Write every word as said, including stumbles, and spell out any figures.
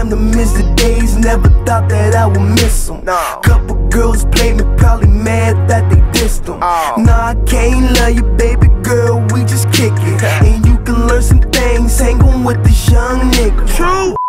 damn to miss the days, never thought that I would miss them. No. Couple girls played me, probably mad that they dissed them. Oh. Nah, I can't love you, baby girl, we just kick it. And you can learn some things, hanging with this young nigga. True.